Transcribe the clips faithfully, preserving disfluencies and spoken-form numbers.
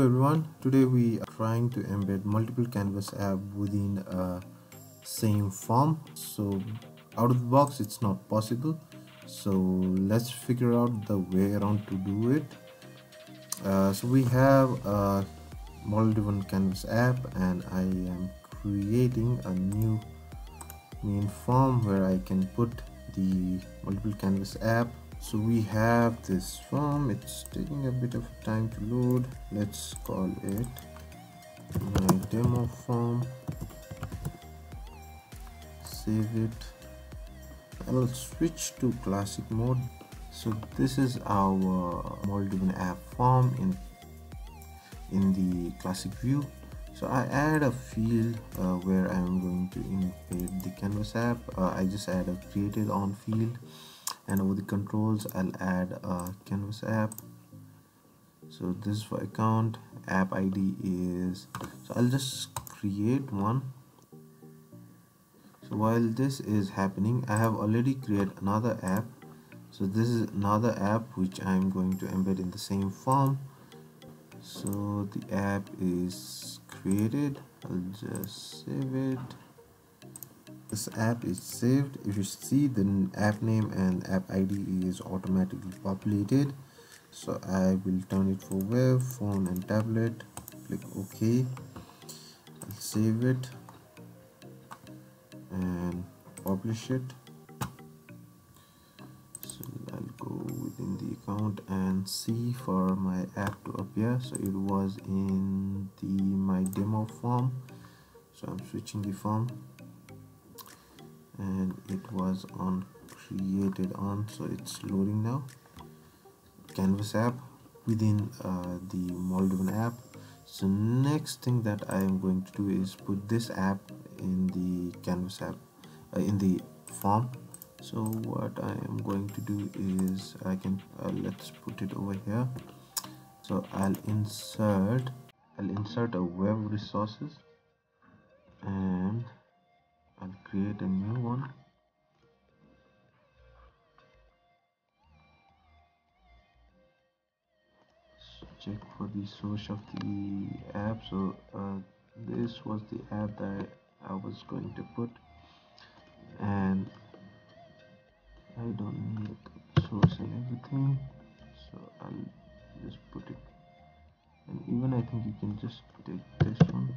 everyone, today we are trying to embed multiple canvas app within a same form. So out of the box it's not possible, so let's figure out the way around to do it. Uh, so we have a model-driven canvas app and I am creating a new main form where I can put the multiple canvas app. So we have this form, it's taking a bit of time to load. Let's call it my demo form, save it. I'll switch to classic mode. So this is our model-driven app form in in the classic view. So I add a field uh, where I'm going to embed the canvas app. uh, I just add a created on field, and over the controls I'll add a canvas app. So this is for account. App I D is, so I'll just create one. So while this is happening, I have already created another app. So this is another app which I'm going to embed in the same form. So the app is created. I'll just save it. This app is saved. If you see, the app name and app I D is automatically populated. So I will turn it for web, phone and tablet. Click OK. I'll save it and publish it. So I'll go within the account and see for my app to appear. So it was in the my demo form. So I'm switching the form, and it was on created on, so it's loading now. Canvas app within uh, the model-driven app. So next thing that I am going to do is put this app in the canvas app uh, in the form. So what I am going to do is I can uh, let's put it over here. So I'll insert I'll insert a web resources, and I'll create a new one. Check for the source of the app. So uh, this was the app that I was going to put, and I don't need source and everything, so I'll just put it. And even I think you can just take this one.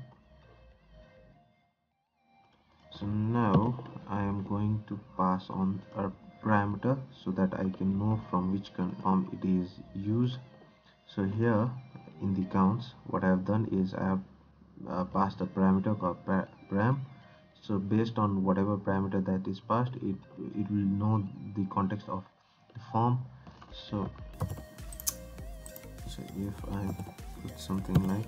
So now I am going to pass on a parameter so that I can know from which form it is used. So here in the counts, what I have done is I have uh, passed a parameter called param. So based on whatever parameter that is passed, it it will know the context of the form. So so if I put something like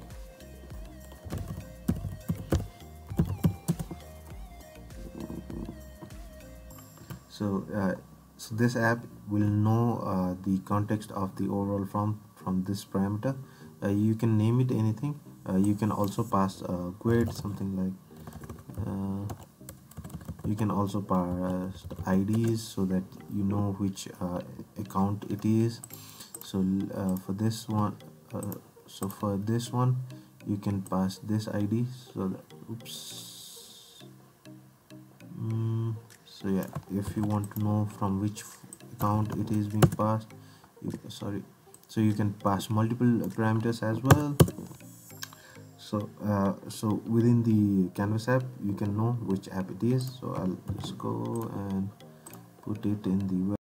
so uh, so this app will know uh, the context of the overall form from this parameter. Uh, you can name it anything. Uh, you can also pass a grade, something like uh, you can also pass I Ds so that you know which uh, account it is. So uh, for this one uh, so for this one you can pass this I D. So that, oops mm, so yeah, if you want to know from which account it is being passed, you, sorry so you can pass multiple parameters as well. So uh, so within the canvas app you can know which app it is. So I'll just go and put it in the web.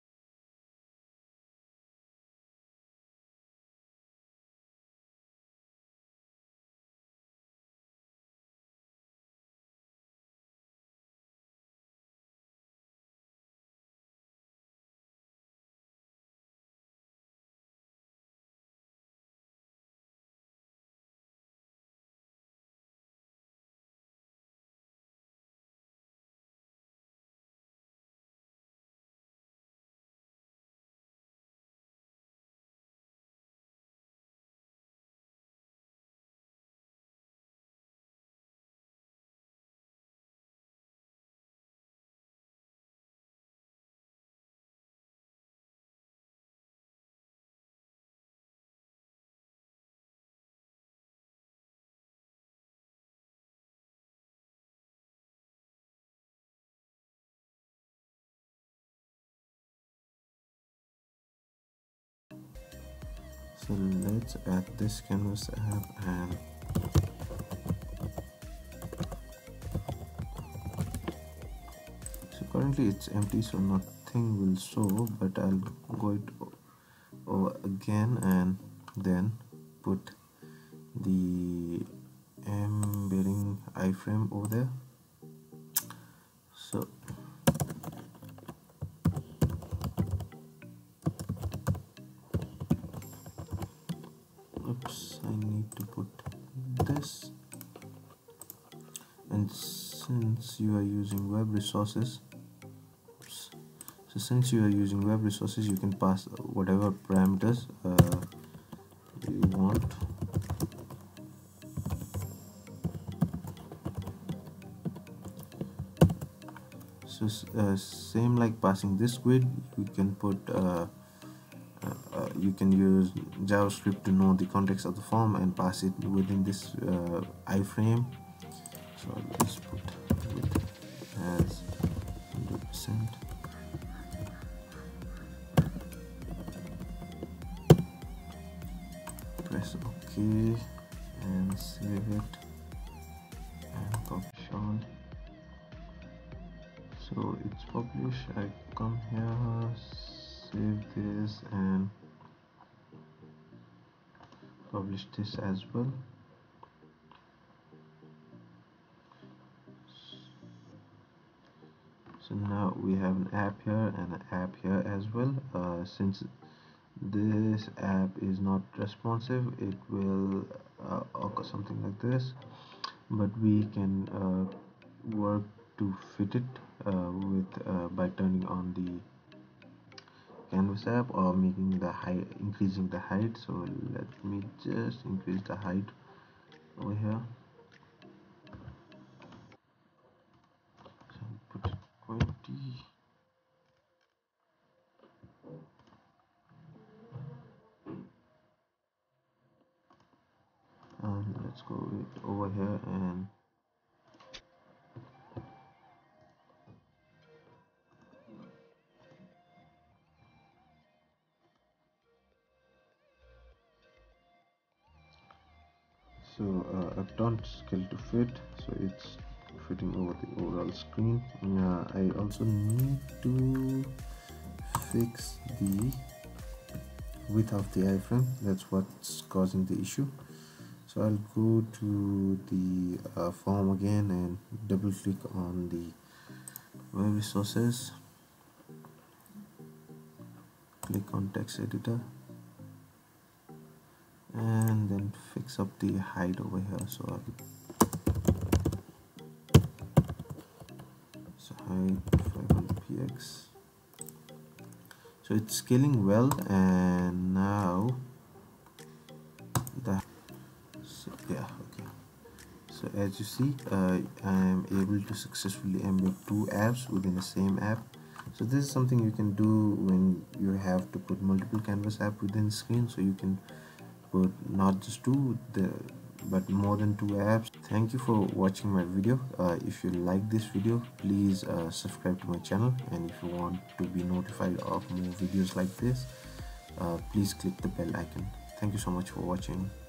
So let's add this canvas app, and so currently it's empty, so nothing will show, but I'll go it over again and then put the embedding iframe over there. So oops, I need to put this. And since you are using web resources, oops, so since you are using web resources, you can pass whatever parameters uh, you want. So uh, same like passing this grid, you can put uh, uh, uh, you can use JavaScript to know the context of the form and pass it within this uh, iframe. So I'll just put width as one hundred percent. Press OK and save it and publish all. So it's published. I come here, save this and publish this as well. So now we have an app here and an app here as well. Uh, since this app is not responsive, it will uh, occur something like this, but we can uh, work to fit it uh, with uh, by turning on the canvas app or making the height, increasing the height. So let me just increase the height over here. So put it twenty. And let's go it over here and so uh, I've done scale to fit, so it's fitting over the overall screen. Uh, I also need to fix the width of the iframe. That's what's causing the issue. So I'll go to the uh, form again and double click on the web resources, click on text editor and then fix up the height over here. So I'll so height five hundred p x. So it's scaling well, and now the so yeah okay so as you see, uh, I am able to successfully embed two apps within the same app. So this is something you can do when you have to put multiple canvas apps within the screen, so you can put not just two the but more than two apps. Thank you for watching my video. Uh, if you like this video, please uh, subscribe to my channel, and if you want to be notified of more videos like this, uh, please click the bell icon. Thank you so much for watching.